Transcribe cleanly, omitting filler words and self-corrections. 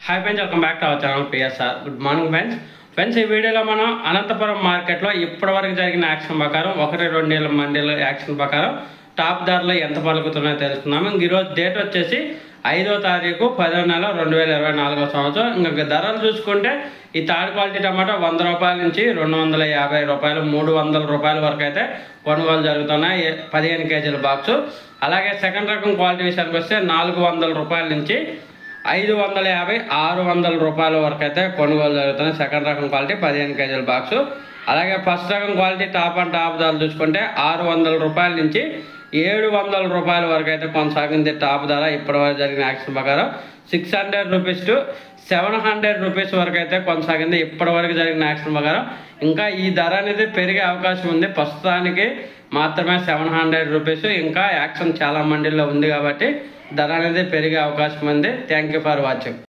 Hi friends, welcome back to our channel PSR. Good morning friends. ఈ వీడియోలో మనం అనంతపురం మార్కెట్లో ఇప్పటివరకు జరిగిన యాక్షన్ ప్రకారం 1-2 మండీల యాక్షన్ ప్రకారం టాప్ ధరలు ఎంత పలుకుతున్నాయో తెలుసుకున్నాము. ఈరోజు డేట్ వచ్చేసి 5వ తారీఖు 10వ నెల 2024 సంవత్సరం. ఇంకా ధరలు చూసుకుంటే ఈ థర్డ్ క్వాలిటీ టమాటా 100 రూపాయల నుంచి 250 రూపాయలు 300 రూపాయల వరకు అయితే కొనుగోలు జరుగుతున్నాయి 15 కేజీల బాక్సు. అలాగే సెకండ్ రకం క్వాలిటీ విషయానికి వస్తే 400 రూపాయల నుంచి 550, 600 రూపాయల వరకు అయితే కొనుగోలు జరుగుతున్నాయి సెకండ్ రకం క్వాలిటీ 15 కేజీల బాక్సు. అలాగే ఫస్ట్ రకం క్వాలిటీ టాప్ అండ్ టాప్ ధరలు చూసుకుంటే 600 రూపాయల నుంచి 700 రూపాయల వరకు అయితే కొనసాగింది టాప్ ధర. ఇప్పటివరకు జరిగిన యాక్షన్ ప్రకారం 600 రూపీస్ టు 700 రూపీస్ వరకు అయితే కొనసాగింది ఇప్పటివరకు జరిగిన యాక్షన్ ప్రకారం. ఇంకా ఈ ధర అనేది పెరిగే అవకాశం ఉంది. ప్రస్తుతానికి మాత్రమే 700 రూపీస్. ఇంకా యాక్షన్ చాలా మండీల్లో ఉంది కాబట్టి ధర అనేది పెరిగే అవకాశం ఉంది. Thank you for watching.